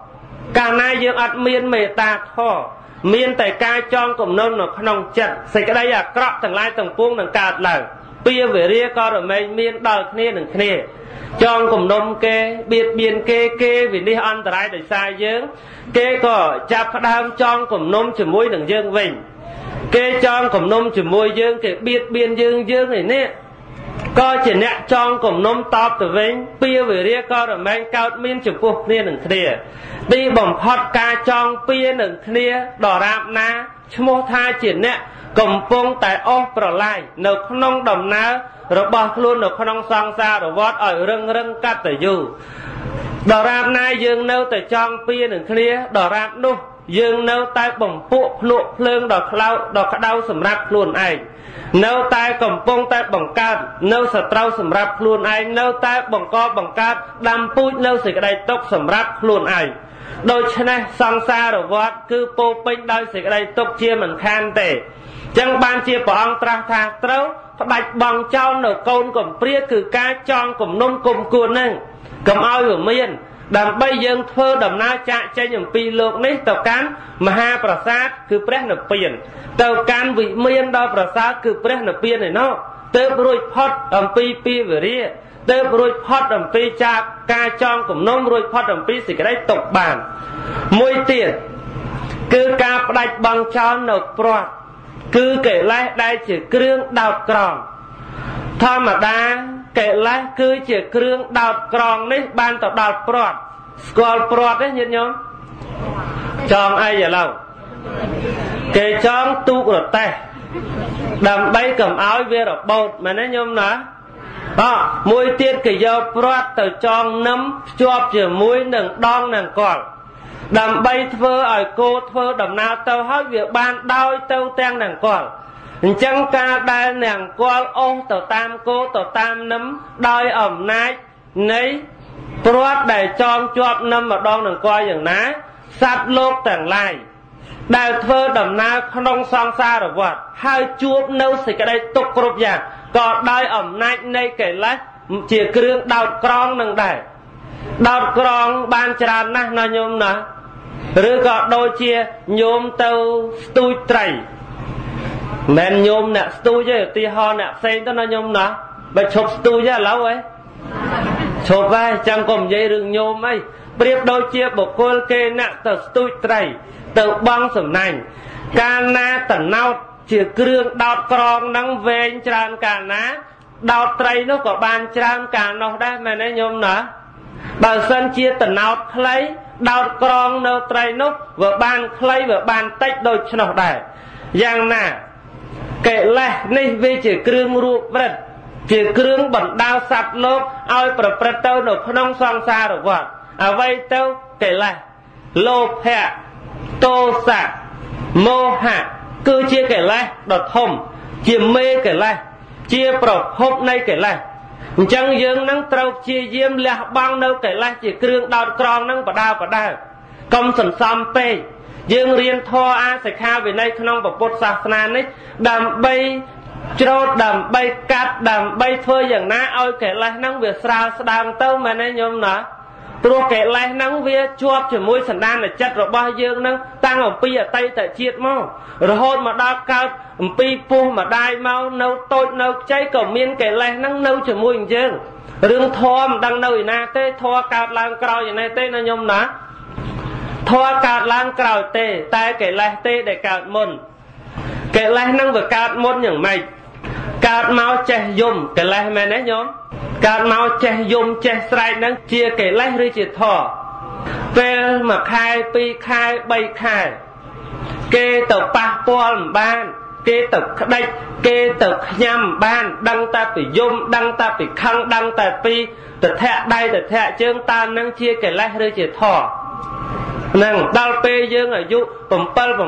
កាលណាយើងអត់មានមេត្តាធម៌មានតែការចងគំនុំនៅក្នុងចិត្តសេចក្តីអាក្រក់ទាំងឡាយទាំងពួងនឹងកើតឡើងពៀវេរាក៏រមែងមានដល់គ្នានឹងគ្នាចងគំនុំគេបៀតបៀនគេគេវិនិច្ឆ័យអន្តរាយដោយសារយើងគេក៏ចាប់ផ្ដើមចងគំនុំជាមួយនឹងយើងវិញគេចងគំនុំជាមួយយើងគេបៀតបៀនយើងយើងឯនេះក៏ជាអ្នកចងគំនុំតបទៅវិញពៀវេរាក៏រមែងកើតមានចំពោះគ្នានឹងគ្នាទីបំផុតការចងពៀនឹងគ្នាដរាបណាឈ្មោះថាជាអ្នកកំពុងតែអស់ប្រឡាយនៅក្នុងដំណើររបស់ខ្លួននៅក្នុងសង្សារវដ្តឲ្យរឹងរឹងកតញ្ញូដរាបណាយើងនៅតែចងពៀនឹងគ្នាដរាបនោះយើងនៅតែបំពួកភ្នក់ភ្លើងដ៏ក្តៅដ៏ក្តៅសម្រាប់ខ្លួនឯងនៅតែកំពុងតែបង្កើតនៅសត្រូវសម្រាប់ខ្លួនឯងនៅតែបង្កបង្កើតដាំពូជនៅសេចក្តីទុក្ខសម្រាប់ខ្លួនឯងដូច្នេះសង្សារវដ្តគឺពោពេញដោយសេចក្តីទុក្ខជាមិនខានទេចឹងបានជាព្រះអង្គត្រាស់ថាត្រូវផ្ដាច់បង់ចោលនៅកូនកំព្រាគឺការចងគំនុំគុំគួនហ្នឹងកុំឲ្យវាមានដើម្បីយើងធ្វើដំណើរចាកចេញអំពីលោកនេះទៅកាន់មហាប្រាសាទគឺព្រះនិព្វានទៅកាន់វិមានដល់ប្រាសាទគឺព្រះនិព្វានឯណោះទើបរួចផុតអំពីពីវេរាទើបរួចផុតអំពីចាកការចងគំនុំរួចផុតអំពីសេចក្តីទុក្ខបានមួយទៀតគឺការផ្ដាច់បង់ចោលនៅព្រាត់គឺកិលេសដែលជាគ្រឿងដោតក្រងធម្មតាកិលេសគឺជាគ្រឿងដោតក្រងនេះបានទៅដល់ព្រាត់ស្គាល់ព្រាត់ទេញាតិញោមចងអីឥឡូវគេចងទូករទេះដើម្បីកុំឲ្យវារបូតមែនទេញោមណាអ่ะមួយទៀតគេយកព្រាត់ទៅចងនឹមភ្ជាប់ជាមួយនឹងដងនឹងកលដើម្បីធ្វើឲ្យគោធ្វើដំណើរទៅហើយវាបានដោយទៅទាំងនឹងកលអញ្ចឹងការដែលនឹងកលអូសទៅតាមគោទៅតាមនឹមដោយអំណាចនៃព្រាត់ដែលចងជាប់នឹមម្ដងនឹងកលយ៉ាងណាសត្វលោកទាំងឡាយដែលធ្វើដំណើរក្នុងសង្សារវដ្តហើយជួបនៅសេចក្តីទុក្ខគ្រប់យ៉ាងក៏ដោយអំណាចនៃកិលេសជាគ្រឿងដោតក្រងនឹងដែរដោតក្រងបានច្រើនណាស់ណាញោមណាឬក៏ដូចជាញោមទៅស្ទូចត្រីមិនញោមអ្នកស្ទូចទេឧទាហរណ៍អ្នកផ្សេងទៅណាញោមណាបើឈប់ស្ទូចទេឥឡូវហ៎ឈប់ហើយចាំកុំនិយាយរឿងញោមអីប្រៀបដូចជាបុគ្គលគេអ្នកទៅស្ទូចត្រីទៅបងសំណាញ់កាលណាតណោតជាគ្រឿងដោតក្រងហ្នឹងវែងច្រើនកាលណាដោតត្រីនោះក៏បានច្រើនកាលនោះដែរមែនទេញោមណាបើសិនជាតណោតខ្លីដោតក្រងនៅត្រីនោះវាបានខ្លីវាបានតិចដូចឆ្នោះដែរយ៉ាងណាកិលេសនេះវាជាគ្រឿងរួបរិទ្ធជាគ្រឿងបណ្ដាលសត្វលោកឲ្យប្រព្រឹត្តទៅនៅក្នុងសង្សារវដ្តអ្វីទៅកិលេសលោភៈទោសៈមោហៈគឺជាកិលេសដ៏ធំជាមេកិលេសជាប្រភពនៃកិលេសអញ្ចឹងយើងនឹងត្រូវព្យាយាមលះបង់នៅកិលេសជាគ្រឿងដោតក្រងនឹងបដាបដាកុំសន្សំពេកយើងរៀនធម៌អាសិក្ខាវិន័យក្នុងពុទ្ធសាសនានេះដើម្បីច្រូតដើម្បីកាត់ដើម្បីធ្វើយ៉ាងណាឲ្យកិលេសហ្នឹងវាស្រាលស្ដើងទៅមែនទេញោមណាព្រោះកិលេសហ្នឹងវាជាប់ជាមួយសន្តានចិត្តរបស់យើងហ្នឹងតាំងអំពីអតីតជាតិមករហូតមកដល់កើតអំពីពោះម្ដាយមកនៅតូចនៅខ្ចីក៏មានកិលេសហ្នឹងនៅជាមួយនឹងយើងរឿងធម៌មិនដឹងនៅឯណាទេធម៌កើតឡើងក្រោយឯណាទេណាញោមណាធម៌កើតឡើងក្រោយទេតែកិលេសទេដែលកើតមុនកិលេសហ្នឹងវាកើតមុនយ៉ាងម៉េចកើតមកចេះយំកិលេសមែនទេញោមកើតមកចេះយំចេះស្រែកហ្នឹងជាកិលេសឬជាធម៌ពេលមួយខែពីរខែបីខែគេទៅប៉ះពាល់មិនបានគេទៅក្តិចគេទៅខ្ញាំបានដឹងតែពីយំដឹងតែពីខឹងដឹងតែពីទធ្លាក់ដៃទធ្លាក់ជើងតើនឹងជាកិលេសឬជាធម៌នឹងដល់ពេលយើងអាយុ7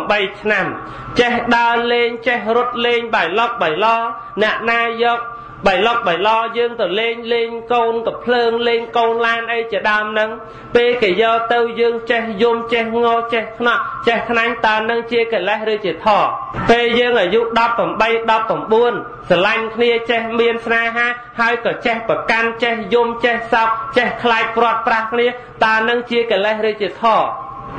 8ឆ្នាំចេះដើរលេងចេះរត់លេងបៃលុកបៃឡអ្នកណាយកបៃលុកបៃឡយើងទៅលេងលេងកូនកភ្លើងលេងកូនឡានអីជាដើមហ្នឹងពេលគេយកទៅយើងចេះយំចេះងោចេះខ្នក់ចេះខ្នាញ់តើនឹងជាកិលេសឬជាធម៌ពេលយើងអាយុ18 19ស្រឡាញ់គ្នាចេះមានស្នេហាហើយក៏ចេះប្រកាន់ចេះយំចេះសោកចេះខ្លាចព្រាត់ប្រាសគ្នាតើនឹងជាកិលេសឬជាធម៌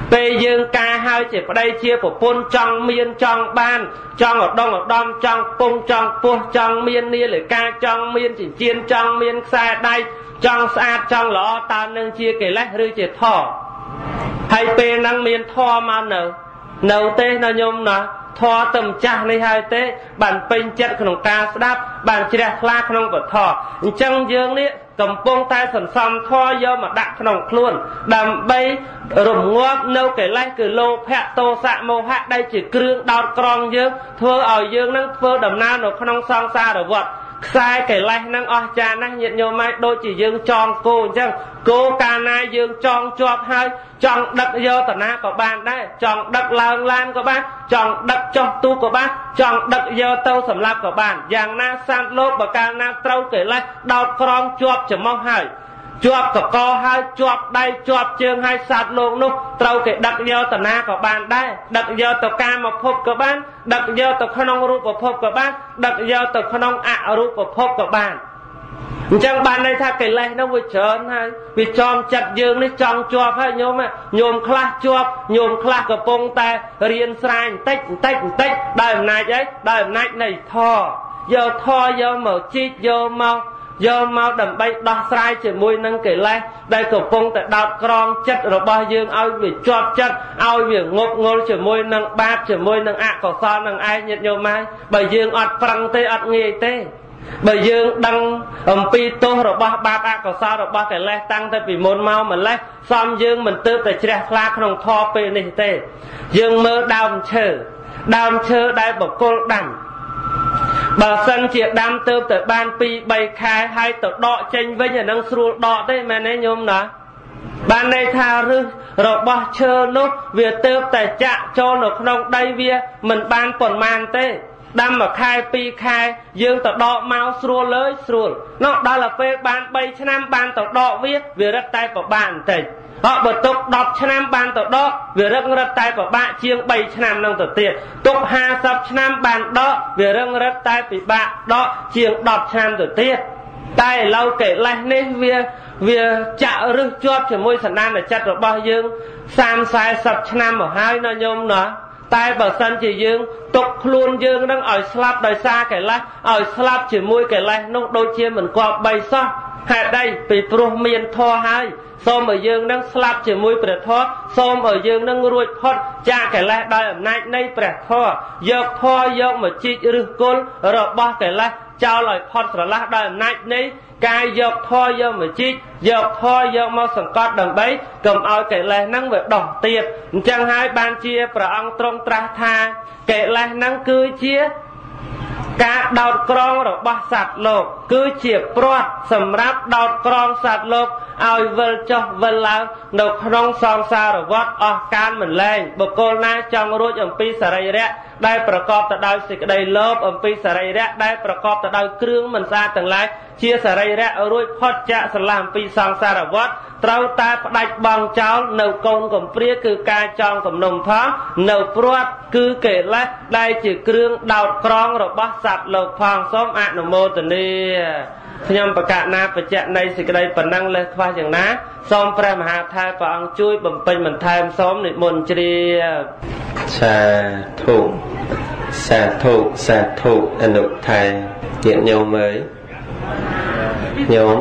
ពេលយើងការហើយជាប្តីជាប្រពន្ធចង់មានចង់បានចង់ឧត្តមឧត្តមចង់ពងចង់ពោះចង់មាននាឡិកាចង់មានចិញ្ចៀនចង់មានខ្សែដៃចង់ស្អាតចង់ល្អតើនឹងជាកិលេសឬជាធម៌ហើយពេលហ្នឹងមានធម៌មកនៅនៅទេណាញោមណាធម៌ទៅម្ចាស់នេះហើយទេបានពេញចិត្តក្នុងការស្ដាប់បានជ្រះថ្លាក្នុងពធអញ្ចឹងយើងនេះកំពុងតែសន្សំធម៌យកមកដាក់ក្នុងខ្លួនដើម្បីរងាប់នៅកិលេសគឺលោភៈទោសៈមោហៈដែលជាគ្រឿងដោតក្រងយើងធ្វើឲ្យយើងនឹងធ្វើដំណើរនៅក្នុងសង្សារវដ្តខ្សែកិលេសនឹងអស្ចារ្យណាស់ញាតិញោមម៉ែដូចជាយើងចងគោអញ្ចឹងគោកាលណាយើងចងជាប់ហើយចង់ដឹកយកតាណាក៏បានដែរចង់ដឹកឡើងឡានក៏បានចង់ដឹកចុះទូក៏បានចង់ដឹកយកទៅសម្លាប់ក៏បានយ៉ាងណាសត្វលោកបើកាលណាត្រូវកិលេសដោតក្រងជាប់ច្រមុះហើយជាប់កកហើយជាប់ដៃជាប់ជើងហើយសត្វលោកនោះត្រូវគេដឹកយកតាណាក៏បានដែរដឹកយកទៅកាមភពក៏បានដឹកយកទៅក្នុងរូបភពក៏បានដឹកយកទៅក្នុងអរូបភពក៏បានអញ្ចឹងបានន័យថាកិលេសនោះវាច្រើនហើយវាចងចិត្តយើងនេះចង់ជាប់ហើយញោមញោមខ្លះជាប់ញោមខ្លះកំពុងតែរៀនស្រាយបន្តិចបន្តិចបន្តិចដោយអំណាចអីដោយអំណាចនៃធម៌យកធម៌យកមកជីកយកមកយកមកដើម្បីដោះស្រាយជាមួយនឹងកិលេសដែលកំពុងតែដោតក្រងចិត្តរបស់យើងឲ្យវាជាប់ចិត្តឲ្យវាងប់ងល់ជាមួយនឹងបាបជាមួយនឹងអកុសលនឹងឯងញាតិញោមហើយបើយើងអត់ប្រឹងទេអត់ងាយទេបើយើងដឹងអំពីទោសរបស់បាបអកុសលរបស់កិលេសតាំងតែពីមុនមកម្លេះសំយើងមិនទើបតែជ្រះថ្លាក្នុងធម៌ពេលនេះទេយើងមើលដើមឈើដើមឈើដែលបកុលដាំបើសិនជាដាំទៅទៅបានពីរបីខែហើយទៅដកចេញវិញអានឹងស្រួលដកទេមែនទេញោមណាបានន័យថាឫសរបស់ឈើនោះវាទៅតែចាក់ចូលនៅក្នុងដីវាមិនបានប៉ុន្មានទេដាំមួយខែពីរខែយើងទៅដកមកស្រួលលើស្រួលនោះដល់ទៅពេលបានបីឆ្នាំបានទៅដកវាវារឹតតែប្របាក់បន្តិចអត់បើទុកដប់ឆ្នាំបានទៅដកវារឹងរឹតតែប្របាក់ជាងបីឆ្នាំនឹងទៅទៀតទុកហាសិបឆ្នាំបានដកវារឹងរឹតតែពិបាកដកជាងដប់ឆ្នាំទៅទៀតតែឥឡូវកិលេសនេះវាវាចាក់រឹសជាប់ជាមួយសន្តានចិត្តរបស់យើងសាមសែសិបឆ្នាំមកហើយណាញោមណាតែបើសិនជាយើងទុកខ្លួនយើងនឹងឲ្យស្លាប់ដោយសារកិលេសឲ្យស្លាប់ជាមួយកិលេសនោះដូចជាមិនគប្បីសោះហេតុអីពីព្រោះមានធម៌ហើយសូមឲ្យយើងនឹងស្លាប់ជាមួយព្រះធម៌សូមឲ្យយើងនឹងរួចផុតចាកកិលេសដោយអំណាចនៃព្រះធម៌យកធម៌យកមកជីកឫសគល់របស់កិលេសចោលឲ្យផុតស្រឡះដោយអំណាចនៃកាយយកធម៌យកមកជីកយកធម៌យកមកសង្កត់ដើម្បីកុំឲ្យកិលេសហ្នឹងវាដោះទៀតអញ្ចឹងហើយបានជាព្រះអង្គទ្រង់ត្រាស់ថាកិលេសហ្នឹងគឺជាការដោតក្រងរបស់សត្វលោកគឺជាព្រាត់សម្រាប់ដោតក្រងសត្វលោកឲ្យវិលចុះវិលឡើងនៅក្នុងសង្សារវដ្តអស់កាលមិនលែងបុគ្គលណាចង់រួចអំពីសរីរៈដែលប្រកបទៅដោយសេចក្តីលោភអំពីសរីរៈដែលប្រកបទៅដោយគ្រឿងមិនស្អាតទាំងឡាយជាសរីរៈរួចផុតចាកស្រឡះអំពីសង្សារវដ្តត្រូវតែផ្ដាច់បង់ចោលនៅកូនកំព្រាគឺការចងគំនុំផងនៅព្រាត់គឺកិលេសដែលជាគ្រឿងដោតក្រងរបស់សត្វលោកផងសូមអនុមោទនាខ្ញុំបកណាបច្ចៈនៃសេចក្តីប៉ុណ្ណឹងលេសខ្វះយ៉ាងណាសូមព្រះមហាថេរព្រះអង្គជួយបំពេញបន្ថែមសូមនិមន្តជ្រាបសាធុសាធុសាធុអនុថេរញាតិញោមអើយញោម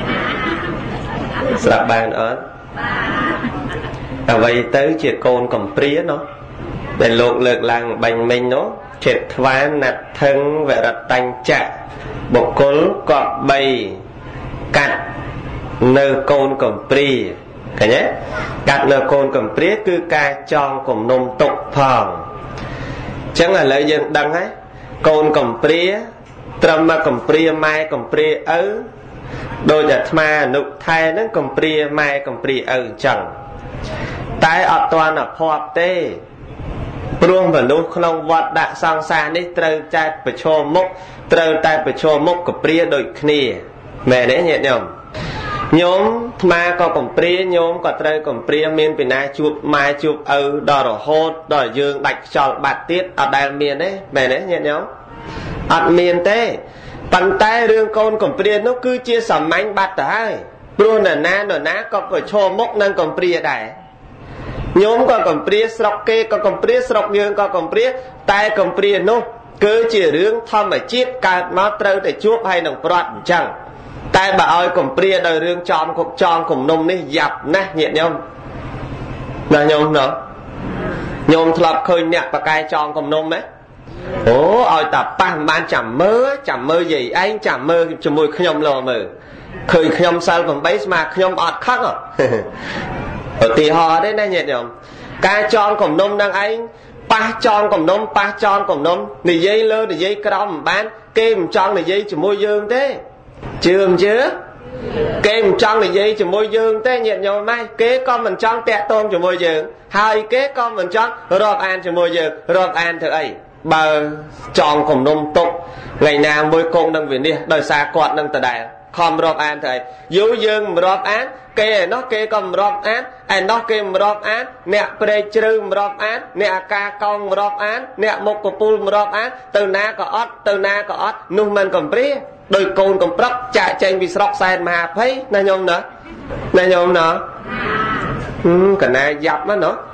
ស្ដាប់បានអត់អ្វីទៅជាកូនកំព្រានោះដែលលោកលើកឡើងបាញ់មិញនោះចិត្តថ្វានណថឹងវរតញ្ចៈបុគ្គលកប់បីកាត់នៅកូនកំព្រាឃើញទេកាត់នៅកូនកំព្រាគឺការចងគំនុំទុកផងអញ្ចឹងឥឡូវយើងដឹងហើយកូនកំព្រាត្រឹមមកកំព្រាម៉ែកំព្រាឪដោយអាត្មាអនុថែហ្នឹងកំព្រាម៉ែកំព្រាឪអញ្ចឹងតែអត់ទាន់អភ័ព្វទេព្រោះមនុស្សក្នុងវត្តដាក់សង្សារនេះត្រូវតែប្រឈមមុខត្រូវតែប្រឈមមុខកំព្រាដូចគ្នាមែនទេញាតិញោមញោមថ្មក៏កំព្រាញោមក៏ត្រូវកំព្រាមានពីណាជួបម៉ែជួបឪដល់រហូតដល់យើងដាច់ខ្យល់បាត់ទៀតអត់ដែលមានទេមែនទេញាតិញោមអត់មានទេប៉ុន្តែរឿងកូនកំព្រានោះគឺជាសាមញ្ញបាត់ទៅហើយព្រោះនរណានរណាក៏ប្រឈមមុខនឹងកំព្រាដែរ nhôm có cầm pria sọc kê có cầm pria sọc dương có cầm pria tai cầm pria nô cứ chỉ riêng thầm ở chiết cả nó trâu để chuốc hay nồng prot chẳng tai bà ơi cầm pria đời riêng tròn cục tròn cùng nôm ní dập nè nhẹ nhôm là nhôm nữa nhôm thập khơi nhạc và cai tròn cùng nôm đấy ố ơi tập băng ban chẳng mơ chẳng mơ gì anh chẳng mơ cho môi nhôm lò mơ khơi nhôm sao còn bấy mà nhôm ọt khắc à ở tì hò đấy nè nhẹ nhôm cai tròn cùng nôm đang anh ba tròn cùng nôm ba tròn cùng nôm nì dây lơ nì dây crom bán kem tròn nì dây cho môi dương thế trường chứ kem tròn nì dây cho môi dương thế nhẹ nhôm mai kế con mình tròn tẹt tôm cho môi dương hai kế con mình tròn rộp an cho môi dương rộp an thử ấy bờ tròn cùng nôm tục ngày nào môi công đang về đi đời xa quạt đang tờ đại không rộp an thầy dấu dương rộp án kê nó kê con rộp án anh nó kê rộp án nè pre trừ rộp án nè ca con rộp án nè một cục pul rộp án từ na có ót từ na có ót nung mình còn pria đôi côn còn próc chạy trên vì sọc sen mà thấy nè nhôm nữa nè nhôm nữa cái này dập nó nữa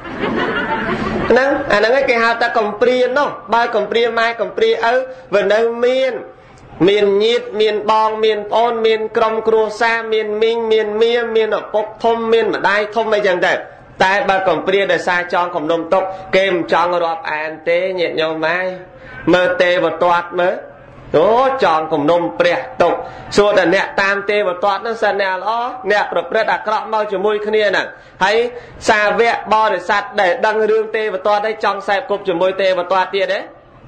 nè anh nói cái hạt ta còn pria nó ba còn pria mai còn pria ớ về nơi miền miền nhiệt miền bong miền ôn miền crom cua sa miền minh miền mía miền ở bốc thôm miền mà đai thôm mấy chẳng đẹp tại bà còn pria để xa cho còn nôm tốc kem cho rọp an tế nhẹ nhau mai mơ tê và toát mới đó chọn cùng nôm pria tục xua là nè tam tê và toát nó sân nè đó nè bật bật đặt cọp bao cho môi kia nè thấy xa vẹ bo để sạt để đăng rương tê và toát đấy trong xe cục cho môi tê và toát tia đấy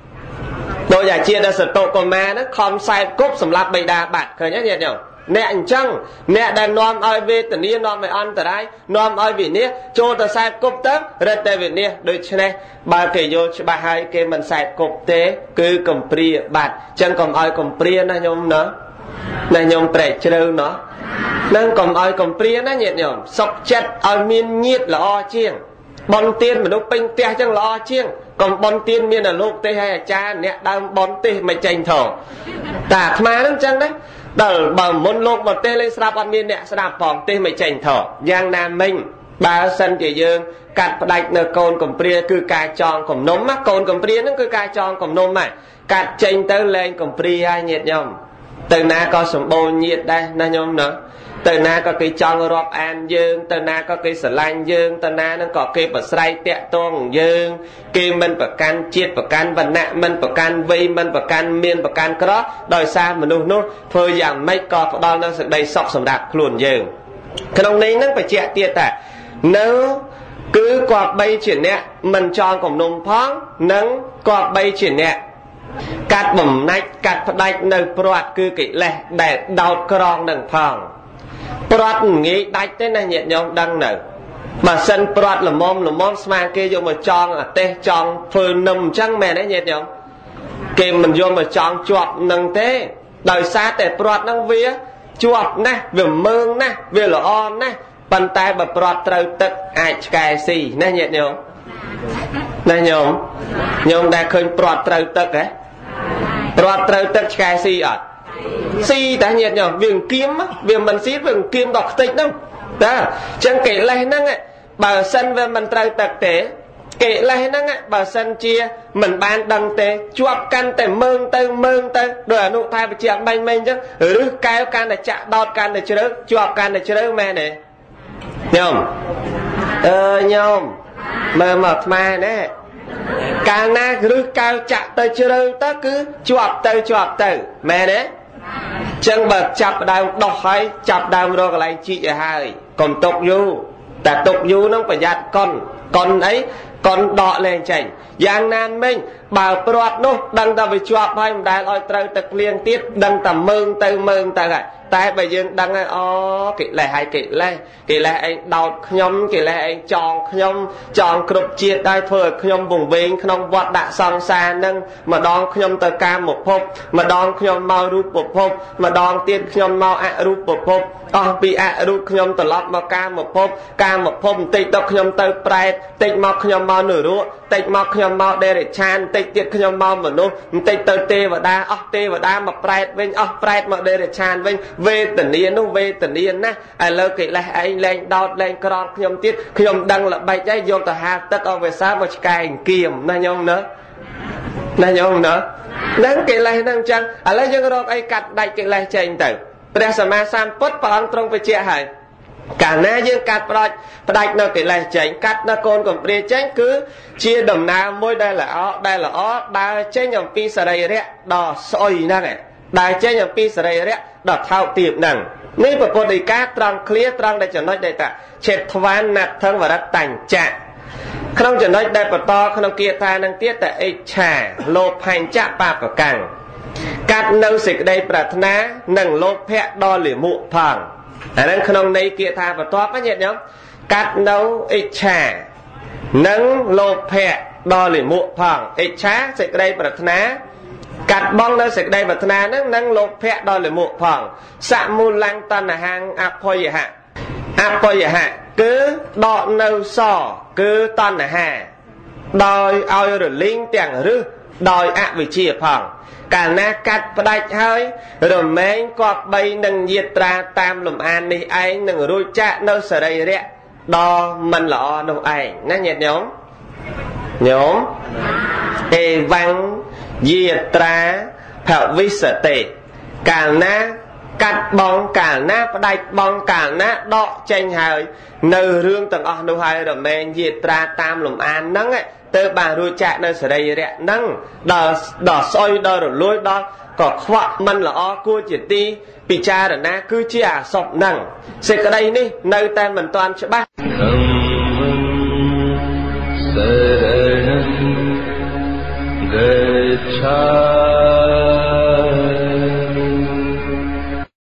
đôi giải chia ra sự tội của ma nó không sai cúp sầm lạp bầy đà bạc khởi nhá nhẹ nhở nè chăng nè đang nom ơi về tự nhiên nom mày ăn từ đây nom ơi vì nè cho ta sai cúp tớp rất tệ vì nè đôi chân này ba kể vô ba hai cái mình sai cúp tế cứ cầm pria bạc chân cầm ơi cầm pria nó nhôm nữa này nhôm bể chơi nó nâng cầm ơi cầm pria nó nhẹ nhở sọc chết ơi miên nhiệt là o chiêng bon tiên mà lúc pin te chẳng lo chiêng còn bon tiên miên là lúc tê hay là cha nè đang bon tê mày tranh thở tả má nó chăng đấy đờ bờ môn lúc mà tê lên sạp ăn miên nè sạp phòng tê mày tranh thở giang nam minh ba sân chỉ dương cắt đạch nợ côn cầm pria cứ cài tròn cầm nôm mắt côn cầm pria nó cứ cài tròn cầm nôm này cắt tranh tới lên cầm pria hai nhiệt nhom từ na có sủng bồ nhiệt đây na nhom nữa từ na có cái tròn rọp an dương từ na có cái sờ lanh dương từ na nó có cái bờ sài tẹt toang dương kia mình bờ can chiết bờ can vần nạ mình bờ can vây mình bờ can miên bờ can cross đòi xa mình nô nô phơi dạng mấy cò đo nó sự đầy sọc sầm đạp luồn dương cái ông này nó phải chạy tiệt à nếu cứ quạt bay chuyển nè mình tròn cổng nôm phóng nắng quạt bay chuyển nè cắt bầm nách cắt đạch nơi proat cứ cái lẹ để đào còng đằng phòng proat nghĩ đạch thế này nhẹ nhõm đằng nở mà sân proat là mom là mom mang kia vô mà tròn à tê tròn phơi nằm trắng mè đấy nhẹ nhõm kia mình vô mà tròn chuột nằng thế đời xa để proat năng vía chuột nè về mương nè về là on nè bàn tay bật proat trâu tật ai cài xì nè nhẹ nhõm nè nhõm nhõm đã khơi proat trâu tật ấy proat trâu tật cài xì à xì ta nhiệt nhở viền kiếm á viền mình xí viền kiếm đọc tịch đâu đó chẳng kể lại năng ấy bà sân về mình trâu tật tế kể lại năng ấy bà sân chia mình ban đăng tế chuột căn tế mương tơ mương tơ rồi nụ thai phải chạm banh mình chứ rứ cái can để chạm đọt can để chứa chuột can để chứa mẹ này nhom ờ nhom mơ mập ma nè càng na rứ cao chạm tới chứa ta cứ chuột tới chuột tới mẹ đấy chân bật chập đào đọc hay chập đào rồi cái này chị hai còn tục du ta tục du nó phải dạt con con ấy con đọ lên chảnh giang nan minh bảo proat nó đăng ta về chuột hay đại oi trâu tật liên tiết đăng tầm mương từ mương ta lại tại bây giờ đăng ấy ó kỹ lại hai kỹ lại kỹ lại anh đào nhom kỹ lại anh tròn nhom tròn cột chia đai phơi nhom vùng ven nhom vọt đã song xa nâng mà đón nhom tờ cam một phút mà đón nhom mau rúp một phút mà đón tiên nhom mau ạ rúp một phútอ๋อ bị ạ rúp nhom tờ lót mà cam một phút cam một phút tịt đọc nhom tờ prai tịt mọc nhom mau nửa rúa តិចមកខ្ញុំមកដេរិឆានបន្តិចទៀតខ្ញុំមកមនុស្សបន្តិចទៅទេវតាអស់ទេវតាមកប្រែតវិញអស់ប្រែតមកដេរិឆានវិញវេទនានោះវេទនាណាស់ឥឡូវកិលេសឯងលែងដោតលែងក្រោតខ្ញុំទៀតខ្ញុំដឹងល្បិចហើយយកទៅហាលទឹកអវេសាមកឆ្កែអង្គៀមណាញោមណាណាញោមណានឹងកិលេសហ្នឹងអញ្ចឹងឥឡូវយើងរកអីកាត់ដាច់កិលេសចេញទៅព្រះសម្មាសម្ពុទ្ធព្រះអង្គទ្រង់បញ្ជាក់ហើយកាលណាយើងកាត់ផ្ដាច់ផ្ដាច់នៅកិលេសចេញកាត់នៅកូនកំព្រាចេញគឺជាដំណើរមួយដែលល្អដែលល្អដើរចេញអំពីសរីរៈដ៏ស្អុយហ្នឹងដើរចេញអំពីសរីរៈដ៏ថោកទាបហ្នឹងនេះពុទ្ធដីកាត្រង់ឃ្លាត្រង់ដែលចំណុចដែលថាឆេតថ្វានណាត់ថងវរតតញ្ចៈក្នុងចំណុចដែលបន្តក្នុងគាថានឹងទៀតតែអិច្ឆាលោភញ្ចៈបាបកੰកាត់នៅសេចក្តីប្រាថ្នានិងលោភៈដ៏លាមកផងអាហ្នឹងក្នុងន័យគាថាបន្ទាប់ណាញាតិញោមកាត់នៅអិច្ឆានិងលោភៈដ៏លាមកផងអិច្ឆាសេចក្តីប្រាថ្នាកាត់បងនៅសេចក្តីប្រាថ្នាហ្នឹងនិងលោភៈដ៏លាមកផងសមូលੰតណ្ហាងអភយហៈអភយហៈគឺដកនៅសគឺតណ្ហាដោយឲ្យរលីងទាំងរឹសដោយអវិជ្ជាផងកាលណាកាត់ផ្ដាច់ហើយរមែងគប្បីនឹងយាត្រាតាមលំអាននេះឯងនឹងរួចចាក់នៅសរីរៈដ៏មិនល្អនោះឯងណាញាតិញោមញោមអេវੰយាត្រាភវិសតេកាលណាកាត់បងកាលណាផ្ដាច់បងកាលណាដកចេញហើយនៅរឿងទាំងអស់នោះហើយរមែងយាត្រាតាមលំអានហ្នឹងទៅបានរួចចាក់នៅសរីរៈហ្នឹងដល់ដល់ស្អុយដល់រលួយដល់ក៏ខ្វក់មិនល្អគួរជាទីពិចារណាគឺជាអសពហ្នឹងសេចក្តីនេះនៅតែមិនទាន់ច្បាស់សរណំ Gacchami